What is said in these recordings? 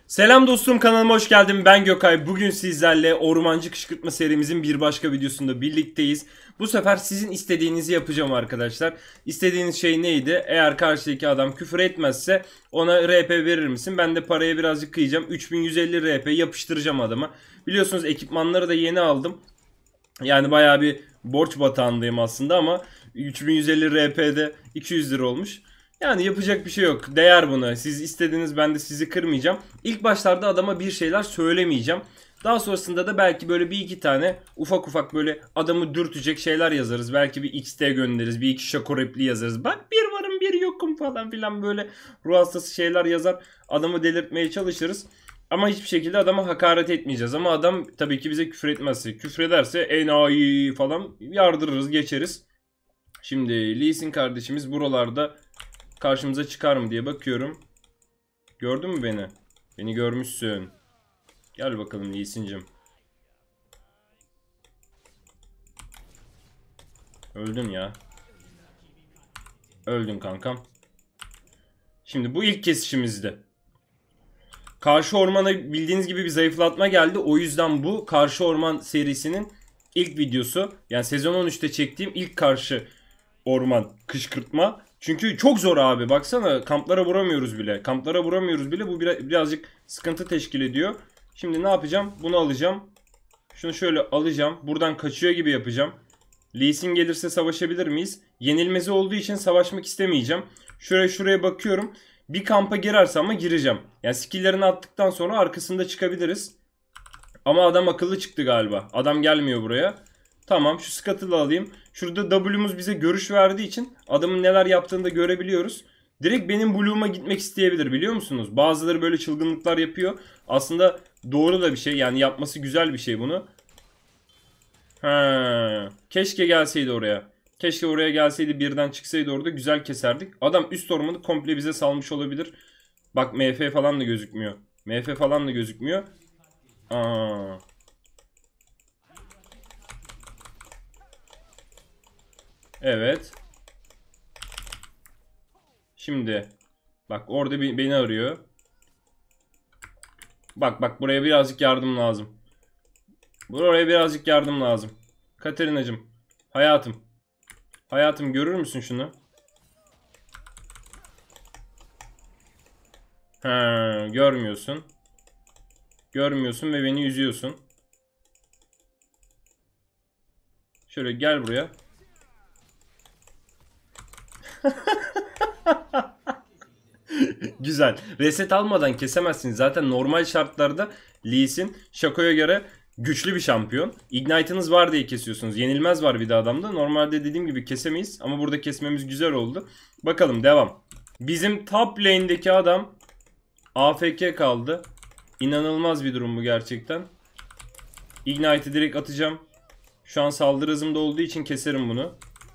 Selam dostum, kanalıma hoş geldin. Ben Gökay. Bugün sizlerle ormancı kışkırtma serimizin bir başka videosunda birlikteyiz. Bu sefer sizin istediğinizi yapacağım arkadaşlar. İstediğiniz şey neydi? Eğer karşıdaki adam küfür etmezse ona RP verir misin? Ben de paraya birazcık kıyacağım. 3150 RP yapıştıracağım adama. Biliyorsunuz ekipmanları da yeni aldım. Yani bayağı bir borç batağındayım aslında ama 3150 RP'de 200 lira olmuş. Yani yapacak bir şey yok. Değer buna. Siz istediniz, ben de sizi kırmayacağım. İlk başlarda adama bir şeyler söylemeyeceğim. Daha sonrasında da belki böyle bir iki tane ufak ufak böyle adamı dürtecek şeyler yazarız. Belki bir XT göndeririz. Bir iki şako repli yazarız. Bak bir varım bir yokum falan filan böyle ruh hastası şeyler yazar. Adamı delirtmeye çalışırız. Ama hiçbir şekilde adama hakaret etmeyeceğiz. Ama adam tabii ki bize küfür etmezse, küfür ederse enayi falan yardırırız, geçeriz. Şimdi Lee Sin kardeşimiz buralarda karşımıza çıkar mı diye bakıyorum. Gördün mü beni? Beni görmüşsün. Gel bakalım Lee Sin'cim. Öldün ya. Öldün kankam. Şimdi bu ilk kesişimizdi. Karşı ormana bildiğiniz gibi bir zayıflatma geldi. O yüzden bu karşı orman serisinin ilk videosu. Yani sezon 13'te çektiğim ilk karşı orman kışkırtma. Çünkü çok zor abi. Baksana kamplara vuramıyoruz bile. Kamplara vuramıyoruz bile. Bu birazcık sıkıntı teşkil ediyor. Şimdi ne yapacağım? Bunu alacağım. Şunu şöyle alacağım. Buradan kaçıyor gibi yapacağım. Lee Sin gelirse savaşabilir miyiz? Yenilmezi olduğu için savaşmak istemeyeceğim. Şuraya bakıyorum. Bir kampa girerse ama gireceğim. Yani skill'lerini attıktan sonra arkasında çıkabiliriz. Ama adam akıllı çıktı galiba. Adam gelmiyor buraya. Tamam, şu Scuttle'ı alayım. Şurada W'muz bize görüş verdiği için adamın neler yaptığını da görebiliyoruz. Direkt benim Blue'uma gitmek isteyebilir, biliyor musunuz? Bazıları böyle çılgınlıklar yapıyor. Aslında doğru da bir şey. Yani yapması güzel bir şey bunu. Keşke gelseydi oraya. Keşke oraya gelseydi, birden çıksaydı, orada güzel keserdik. Adam üst ormanı komple bize salmış olabilir. Bak MF falan da gözükmüyor. MF falan da gözükmüyor. Aa. Evet. Şimdi. Bak orada beni arıyor. Bak buraya birazcık yardım lazım. Buraya birazcık yardım lazım. Katerinacığım. Hayatım. Hayatım, görür müsün şunu? Görmüyorsun. Görmüyorsun ve beni üzüyorsun. Şöyle gel buraya. Güzel. Reset almadan kesemezsiniz. Zaten normal şartlarda Lee Sin Shaco'ya göre güçlü bir şampiyon. Ignite'ınız var diye kesiyorsunuz. Yenilmez var bir de adamda. Normalde dediğim gibi kesemeyiz. Ama burada kesmemiz güzel oldu. Bakalım, devam. Bizim top lane'deki adam AFK kaldı. İnanılmaz bir durum bu gerçekten. Ignite'ı direkt atacağım. Şu an saldırı hızımda olduğu için keserim bunu.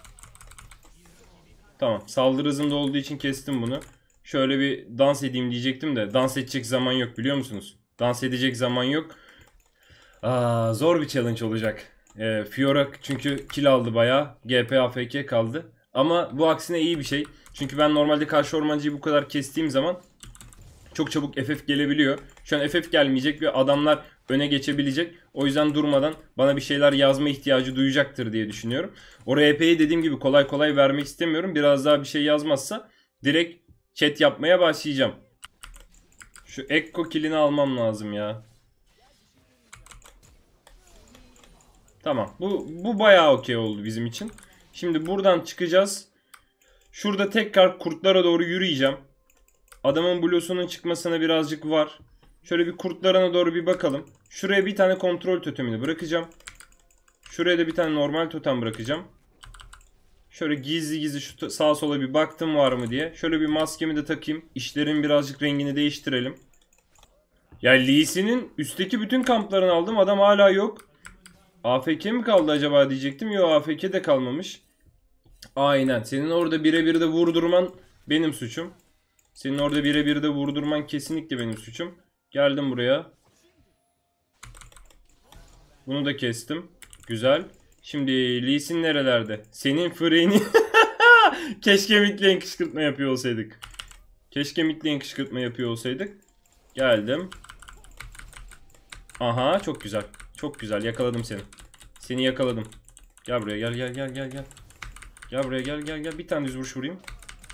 Tamam, saldırı hızımda olduğu için kestim bunu. Şöyle bir dans edeyim diyecektim de dans edecek zaman yok, biliyor musunuz? Dans edecek zaman yok. Zor bir challenge olacak. Fiora çünkü kill aldı bayağı. GP AFK kaldı. Ama bu aksine iyi bir şey. Çünkü ben normalde karşı ormancıyı bu kadar kestiğim zaman çok çabuk FF gelebiliyor. Şu an FF gelmeyecek ve adamlar öne geçebilecek. O yüzden durmadan bana bir şeyler yazma ihtiyacı duyacaktır diye düşünüyorum. O RP'yi dediğim gibi kolay kolay vermek istemiyorum. Biraz daha bir şey yazmazsa direkt chat yapmaya başlayacağım. Şu Ekko killini almam lazım ya. Tamam. Bu bayağı okey oldu bizim için. Şimdi buradan çıkacağız. Şurada tekrar kurtlara doğru yürüyeceğim. Adamın blue'sunun çıkmasına birazcık var. Şöyle bir kurtlarına doğru bir bakalım. Şuraya bir tane kontrol totemini bırakacağım. Şuraya da bir tane normal totem bırakacağım. Şöyle gizli gizli şu sağa sola bir baktım var mı diye. Şöyle bir maskemi de takayım. İşlerin birazcık rengini değiştirelim. Ya Lee Sin'in üstteki bütün kamplarını aldım. Adam hala yok. AFK mi kaldı acaba diyecektim. Yok, AFK de kalmamış. Aynen. Senin orada birebir de vurdurman benim suçum. Senin orada birebir de vurdurman kesinlikle benim suçum. Geldim buraya. Bunu da kestim. Güzel. Şimdi Lee Sin nerelerde? Senin freeni. Keşke midlane kışkırtma yapıyor olsaydık. Keşke midlane kışkırtma yapıyor olsaydık. Geldim. Aha çok güzel. Çok güzel yakaladım seni. Seni yakaladım. Gel buraya gel. Gel buraya gel. Bir tane düz vuruş vurayım.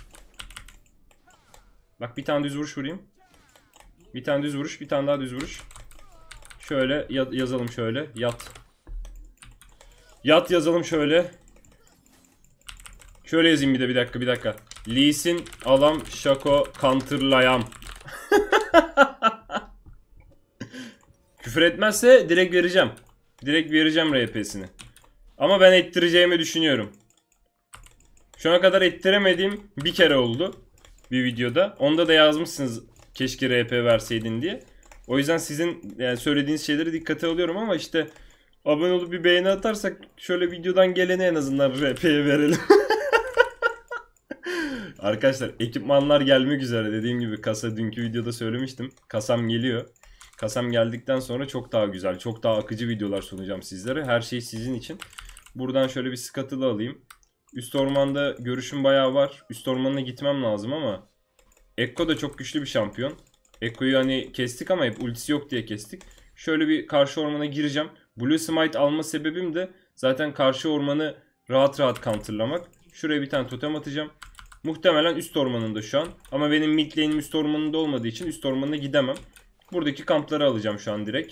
Bak bir tane düz vuruş vurayım. Bir tane düz vuruş, bir tane daha düz vuruş. Şöyle yazalım şöyle. Yat. Yat yazalım şöyle. Şöyle yazayım bir de bir dakika. Lee Sin alam şako counterlayam. Küfür etmezse direkt vereceğim. Direkt vereceğim RP'sini. Ama ben ettireceğimi düşünüyorum. Şu ana kadar ettiremediğim bir kere oldu. Bir videoda. Onda da yazmışsınız keşke RP verseydin diye. O yüzden sizin yani söylediğiniz şeyleri dikkate alıyorum ama işte abone olup bir beğeni atarsak şöyle videodan geleni en azından RP'ye verelim. Arkadaşlar ekipmanlar gelmek üzere. Dediğim gibi kasa dünkü videoda söylemiştim. Kasam geliyor. Kasam geldikten sonra çok daha güzel, çok daha akıcı videolar sunacağım sizlere. Her şey sizin için. Buradan şöyle bir scuttle alayım. Üst ormanda görüşüm bayağı var. Üst ormanına gitmem lazım ama Ekko da çok güçlü bir şampiyon. Ekko'yu hani kestik ama hep ultisi yok diye kestik. Şöyle bir karşı ormana gireceğim. Blue Smite alma sebebim de zaten karşı ormanı rahat rahat counterlamak. Şuraya bir tane totem atacağım. Muhtemelen üst ormanında şu an. Ama benim mid lane'im üst ormanında olmadığı için üst ormanına gidemem. Buradaki kampları alacağım şu an direkt.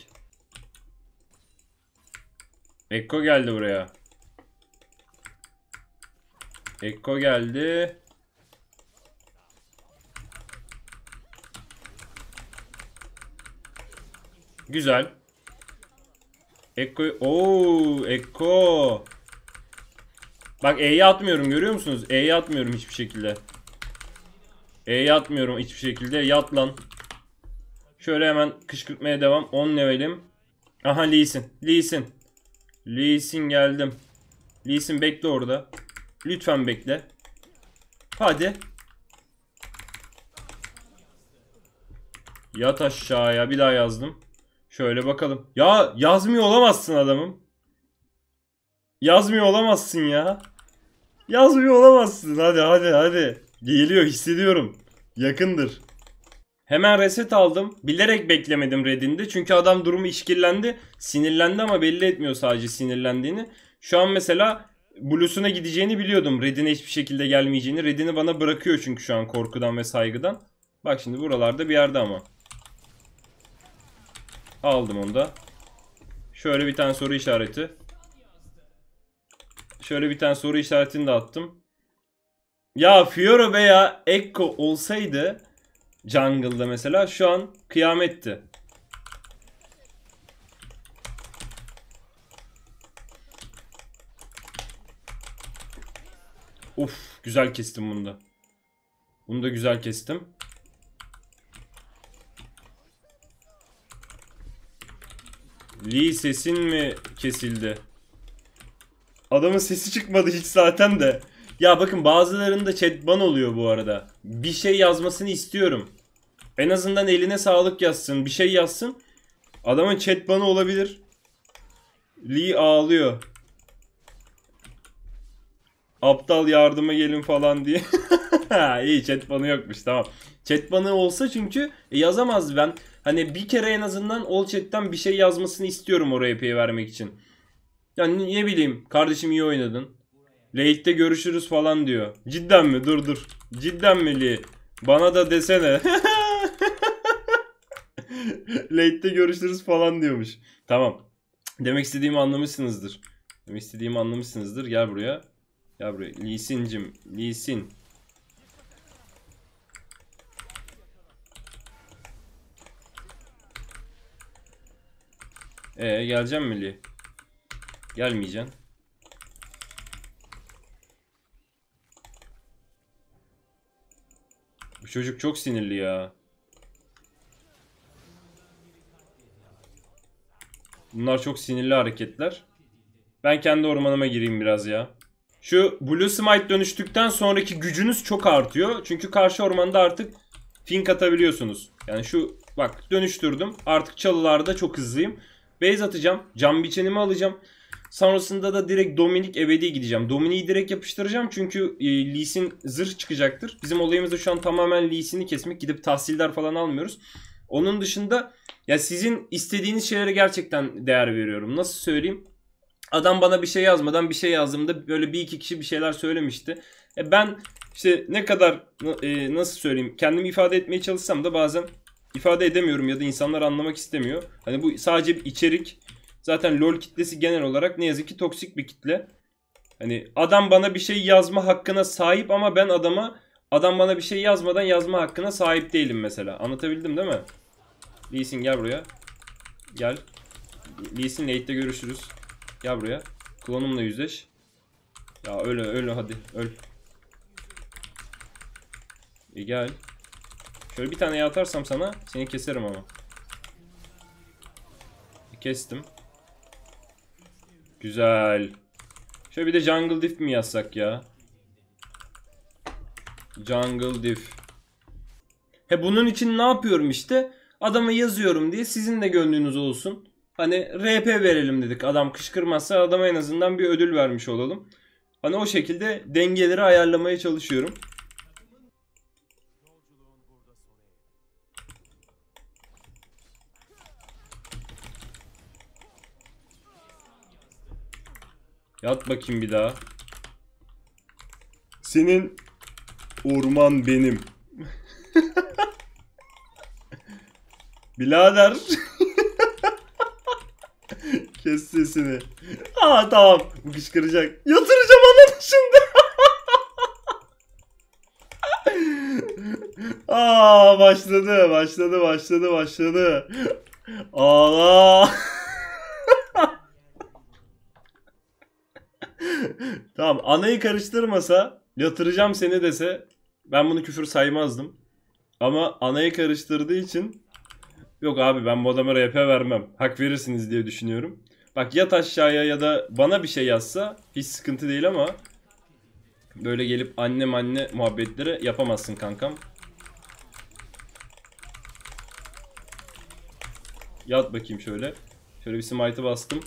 Ekko geldi buraya. Ekko geldi. Güzel. Ekko. Oo, Ekko. Bak E'yi atmıyorum görüyor musunuz? E'yi atmıyorum hiçbir şekilde. E'yi atmıyorum hiçbir şekilde. Yat lan. Şöyle hemen kışkırtmaya devam. 10 levelim. Aha Lee Sin. Lee Sin. Lee Sin geldim. Lee Sin bekle orada. Lütfen bekle. Hadi. Yat aşağıya. Bir daha yazdım. Şöyle bakalım. Ya yazmıyor olamazsın adamım. Yazmıyor olamazsın ya. Yazmıyor olamazsın. Hadi. Geliyor hissediyorum. Yakındır. Hemen reset aldım. Bilerek beklemedim redinde. Çünkü adam durumu işkillendi. Sinirlendi ama belli etmiyor sadece sinirlendiğini. Şu an mesela Blue'suna gideceğini biliyordum. Redine hiçbir şekilde gelmeyeceğini. Redini bana bırakıyor çünkü şu an korkudan ve saygıdan. Bak şimdi buralarda bir yerde ama. Aldım onu da. Şöyle bir tane soru işareti. Şöyle bir tane soru işaretini de attım. Ya Fiora veya Ekko olsaydı jungle'da mesela şu an kıyametti. Of güzel kestim bunu da. Bunu da güzel kestim. Lee sesin mi kesildi? Adamın sesi çıkmadı hiç zaten de. Ya bakın bazılarında chat ban oluyor bu arada. Bir şey yazmasını istiyorum. En azından eline sağlık yazsın. Bir şey yazsın. Adamın chat banı olabilir. Lee ağlıyor. Aptal yardıma gelin falan diye. İyi chat banı yokmuş tamam. Chat banı olsa çünkü yazamaz ben. Hani bir kere en azından all chat'ten bir şey yazmasını istiyorum oraya pay vermek için. Yani ne bileyim kardeşim iyi oynadın. Late'de görüşürüz falan diyor. Cidden mi? Dur. Cidden mi Lee? Bana da desene. Late'de görüşürüz falan diyormuş. Tamam. Demek istediğimi anlamışsınızdır. Gel buraya. Gel buraya. Lee Sin'cim. Lee Sin. Geleceğim mi Lee? Gelmeyeceksin. Bu çocuk çok sinirli ya. Bunlar çok sinirli hareketler. Ben kendi ormanıma gireyim biraz ya. Şu Blue Smite dönüştükten sonraki gücünüz çok artıyor. Çünkü karşı ormanda artık fink atabiliyorsunuz. Yani şu bak dönüştürdüm. Artık çalılarda çok hızlıyım. Base atacağım. Cam biçenimi alacağım. Sonrasında da direkt Dominik ebedi gideceğim. Dominik'i direkt yapıştıracağım çünkü Lee Sin zırh çıkacaktır. Bizim olayımız da şu an tamamen Lee Sin'i kesmek. Gidip tahsildar falan almıyoruz. Onun dışında ya sizin istediğiniz şeylere gerçekten değer veriyorum. Nasıl söyleyeyim? Adam bana bir şey yazmadan bir şey yazdığımda böyle bir iki kişi bir şeyler söylemişti. Ben işte ne kadar nasıl söyleyeyim, kendimi ifade etmeye çalışsam da bazen ifade edemiyorum ya da insanlar anlamak istemiyor. Hani bu sadece bir içerik. Zaten LoL kitlesi genel olarak ne yazık ki toksik bir kitle. Hani adam bana bir şey yazma hakkına sahip ama ben adam bana bir şey yazmadan yazma hakkına sahip değilim mesela. Anlatabildim değil mi? Lee Sin gel buraya. Gel. Lee Sin late'de görüşürüz. Gel buraya. Klonumla yüzleş. Ya öl hadi öl. Gel. Şöyle bir tane atarsam sana seni keserim ama. Kestim. Güzel. Şöyle bir de Jungle Diff mi yazsak ya? Jungle Diff. Bunun için ne yapıyorum işte? Adama yazıyorum diye sizin de gönlünüz olsun. Hani RP verelim dedik. Adam kışkırmazsa adama en azından bir ödül vermiş olalım. Hani o şekilde dengeleri ayarlamaya çalışıyorum. Yat bakayım bir daha. Senin orman benim. Birader. Kes sesini. Tamam. Bu kışkıracak. Yatıracağım ananı şimdi. Başladı. Ağla. Tamam, anayı karıştırmasa, yatıracağım seni dese ben bunu küfür saymazdım. Ama anayı karıştırdığı için yok abi, ben bu adama RP vermem. Hak verirsiniz diye düşünüyorum. Bak, yat aşağıya ya da bana bir şey yazsa hiç sıkıntı değil ama böyle gelip anne muhabbetleri yapamazsın kankam. Yat bakayım şöyle. Şöyle bir smite'ı bastım.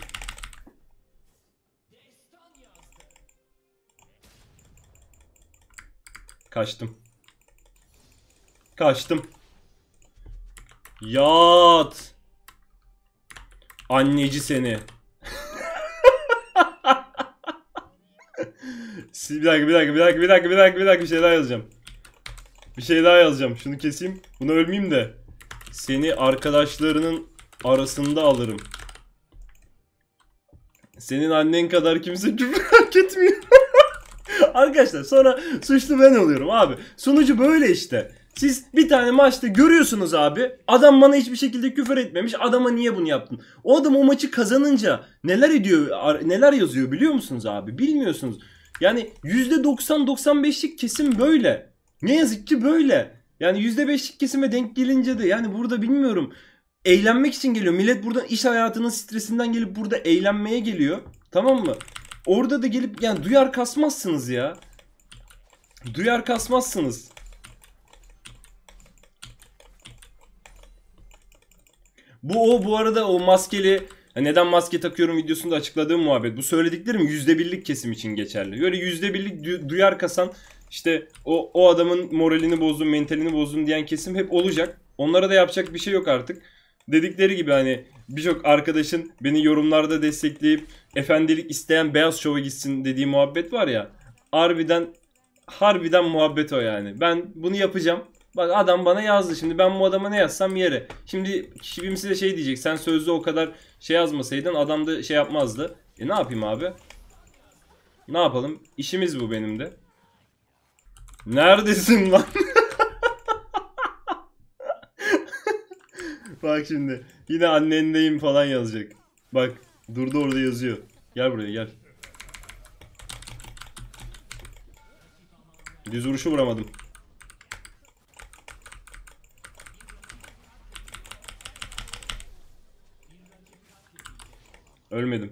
Kaçtım. Yat. Anneci seni. Bir dakika, bir şey daha yazacağım. Şunu keseyim. Bunu ölmeyeyim de. Seni arkadaşlarının arasında alırım. Senin annen kadar kimse küfür hak etmiyor. Arkadaşlar sonra suçlu ben oluyorum abi. Sonucu böyle işte. Siz bir tane maçta görüyorsunuz abi. Adam bana hiçbir şekilde küfür etmemiş. Adama niye bunu yaptın? O adam o maçı kazanınca neler ediyor, neler yazıyor biliyor musunuz abi? Bilmiyorsunuz. Yani %90-95'lik kesim böyle. Ne yazık ki böyle. Yani %5'lik kesime denk gelince de yani burada bilmiyorum. Eğlenmek için geliyor. Millet buradan iş hayatının stresinden gelip burada eğlenmeye geliyor. Tamam mı? Orada da gelip yani duyar kasmazsınız ya. Duyar kasmazsınız. Bu arada o maskeli, neden maske takıyorum videosunda açıkladığım muhabbet. Bu söylediklerim %1'lik kesim için geçerli. Böyle %1'lik duyar kasan, işte o adamın moralini bozdum, mentalini bozdum diyen kesim hep olacak. Onlara da yapacak bir şey yok artık. Dedikleri gibi hani birçok arkadaşın beni yorumlarda destekleyip efendilik isteyen beyaz şova gitsin dediği muhabbet var ya. Harbiden muhabbet o yani. Ben bunu yapacağım. Bak, adam bana yazdı. Şimdi ben bu adama ne yazsam yere. Şimdi kimse de şey diyecek. Sen sözlü o kadar şey yazmasaydın adam da şey yapmazdı. Ne yapayım abi? Ne yapalım? İşimiz bu benim de. Neredesin lan? Bak şimdi. Yine annendeyim falan yazacak. Bak, durdu orada yazıyor. Gel buraya gel. Düz vuruşu vuramadım. Ölmedim.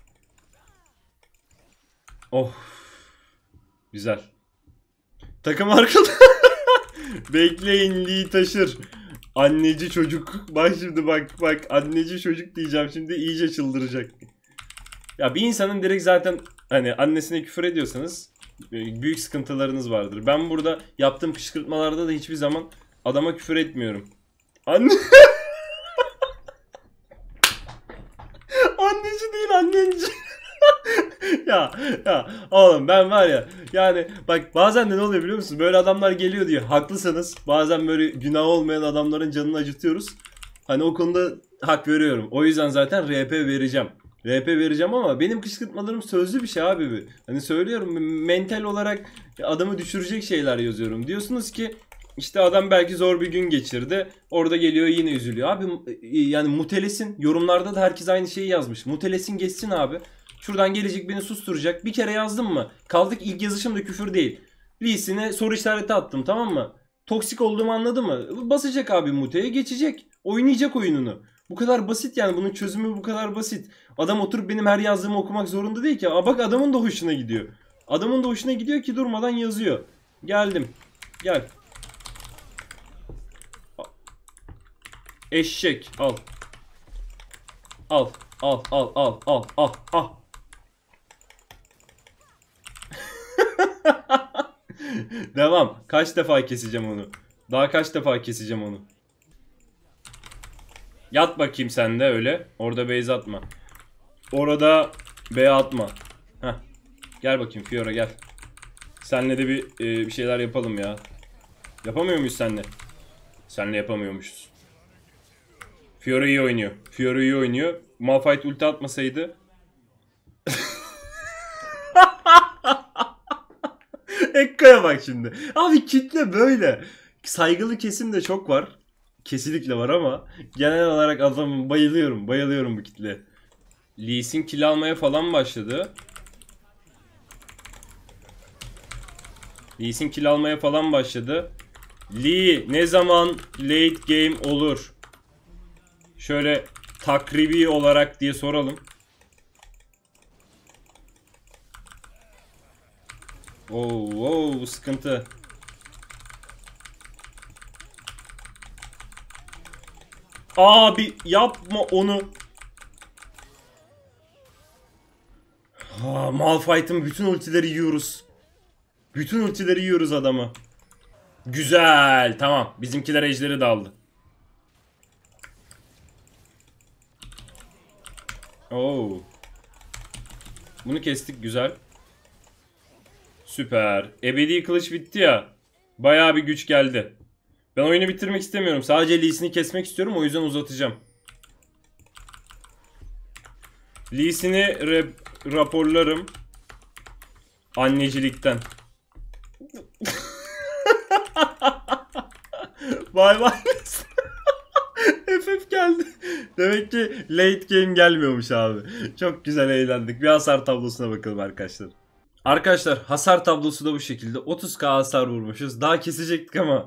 Oh. Güzel. Takım arkada. Bekleyin, Lee taşır. Anneci çocuk. Bak şimdi bak. Anneci çocuk diyeceğim. Şimdi iyice çıldıracak. Ya bir insanın direkt zaten hani annesine küfür ediyorsanız büyük sıkıntılarınız vardır. Ben burada yaptığım kışkırtmalarda da hiçbir zaman adama küfür etmiyorum. Anne. Anneci değil, annenci. ya ya oğlum ben var ya, yani bak bazen de ne oluyor biliyor musun? Böyle adamlar geliyor diye haklısınız. Bazen böyle günah olmayan adamların canını acıtıyoruz. Hani o konuda hak veriyorum. O yüzden zaten RP vereceğim. RP vereceğim ama benim kışkırtmalarım sözlü bir şey abi. Hani söylüyorum, mental olarak adamı düşürecek şeyler yazıyorum. Diyorsunuz ki işte adam belki zor bir gün geçirdi. Orada geliyor yine üzülüyor. Abi yani mutelesin. Yorumlarda da herkes aynı şeyi yazmış. Mutelesin geçsin abi. Şuradan gelecek beni susturacak. Bir kere yazdım mı? Kaldık ilk yazışım da küfür değil. Lee'sine soru işareti attım, tamam mı? Toksik olduğumu anladı mı? Basacak abi muteye, geçecek. Oynayacak oyununu. Bu kadar basit yani, bunun çözümü bu kadar basit. Adam oturup benim her yazdığımı okumak zorunda değil ki. Aa, bak adamın da hoşuna gidiyor. Adamın da hoşuna gidiyor ki durmadan yazıyor. Geldim. Gel. Eşek al. Al. Al al al al al al. Devam. Kaç defa keseceğim onu? Daha kaç defa keseceğim onu? Yat bakayım sen de öyle. Orada base atma. Orada B atma. Heh. Gel bakayım Fiora gel. Senle de bir şeyler yapalım ya. Yapamıyor muyuz senle? Senle yapamıyormuşuz. Fiora iyi oynuyor. Fiora iyi oynuyor. Malphite ulti atmasaydı. Ekko'ya bak şimdi. Abi kitle böyle. Saygılı kesim de çok var. Kesinlikle var ama genel olarak adamım, bayılıyorum. Bayılıyorum bu kitle. Lee Sin kill almaya falan başladı. Lee Sin kill almaya falan başladı. Lee ne zaman late game olur? Şöyle takribi olarak diye soralım. Oo, sıkıntı. Abi yapma onu. Malphite'ın bütün ultileri yiyoruz. Bütün ultileri yiyoruz adamı. Güzel. Tamam. Bizimkiler ejderi de aldı. Oo. Bunu kestik. Güzel. Süper. Ebedi kılıç bitti ya. Bayağı bir güç geldi. Ben oyunu bitirmek istemiyorum. Sadece Lee Sin'i kesmek istiyorum. O yüzden uzatacağım. Lee Sin'i raporlarım. Annecilikten. Bay bay. FF geldi. Demek ki late game gelmiyormuş abi. Çok güzel eğlendik. Bir hasar tablosuna bakalım arkadaşlar. Arkadaşlar hasar tablosu da bu şekilde. 30k hasar vurmuşuz. Daha kesecektik ama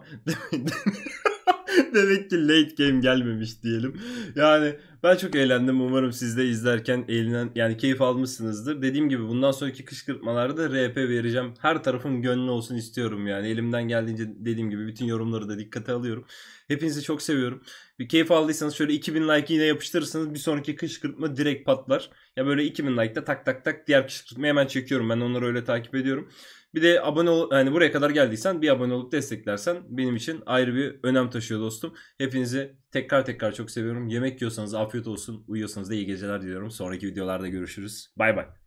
demek ki late game gelmemiş diyelim. Yani ben çok eğlendim. Umarım siz de izlerken yani keyif almışsınızdır. Dediğim gibi bundan sonraki kışkırtmalarda RP vereceğim. Her tarafın gönlü olsun istiyorum yani. Elimden geldiğince dediğim gibi bütün yorumları da dikkate alıyorum. Hepinizi çok seviyorum. Bir keyif aldıysanız şöyle 2000 like yine yapıştırırsanız bir sonraki kışkırtma direkt patlar. Ya böyle 2000 like'da tak tak tak diğer kışkırtmayı hemen çekiyorum. Ben onları öyle takip ediyorum. Bir de abone ol, yani buraya kadar geldiysen bir abone olup desteklersen benim için ayrı bir önem taşıyor dostum. Hepinizi tekrar çok seviyorum. Yemek yiyorsanız afiyet olsun. Uyuyorsanız da iyi geceler diliyorum. Sonraki videolarda görüşürüz. Bay bay.